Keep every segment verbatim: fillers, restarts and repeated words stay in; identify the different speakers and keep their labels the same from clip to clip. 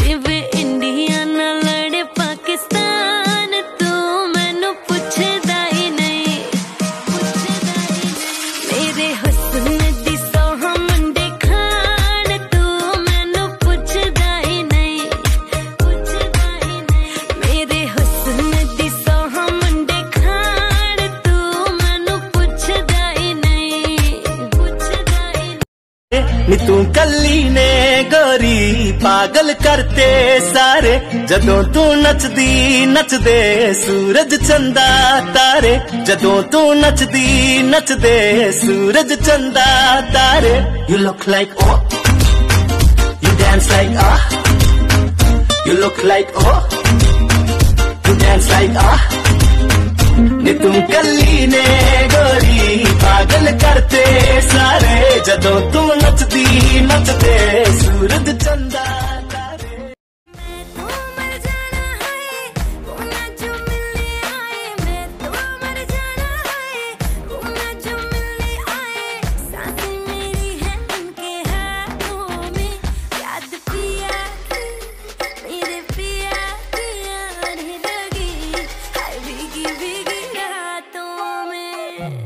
Speaker 1: जिवे India ना लड़े पाकिस्तान, तू मैनू पुछदा ही नहीं, पुछदा ही नहीं। मेरे हुस्न दी सोहा मुंडे खान, तू मैनू पुछदा ही नहीं, पुछदा ही नहीं। मेरे हुस्न दी सोहा मुंडे खान, तू मैनू पुछदा ही नहीं, पुछदा ही नहीं।
Speaker 2: नी तू कली ने गोरी पागल करते सारे, जदों तू नचदी नचदे सूरज चंदा तारे, जदों तू नचदी नचदे सूरज चंदा तारे। You look like oh, you dance like ah, you look like oh, you dance like ah। नी तू कली ने गोरी पागल करते सारे, जदों तू नचदी नचदे सूरज चंदा तारे।
Speaker 1: मैं तो मर जाना है, वो ना जो मिलने आए, मैं तो मर जाना है, वो ना जो मिलने आए। सांसें मेरी है उनके हाथों में, याद पिया की, मेरे पिया की आने लगी, हाय भीगी भीगी रातों में।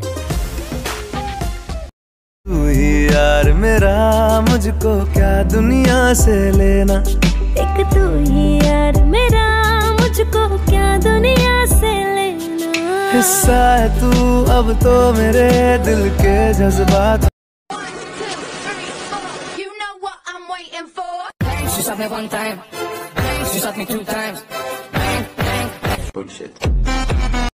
Speaker 3: तू ही यार मेरा, मुझको क्या दुनिया से लेना।
Speaker 1: एक तू ही यार मेरा, मुझको क्या दुनिया से लेना।
Speaker 3: हिस्सा है तू अब तो मेरे दिल के जज्बात।
Speaker 4: You know what I'm waiting for. She shot me one time, she shot me two times. Bullshit.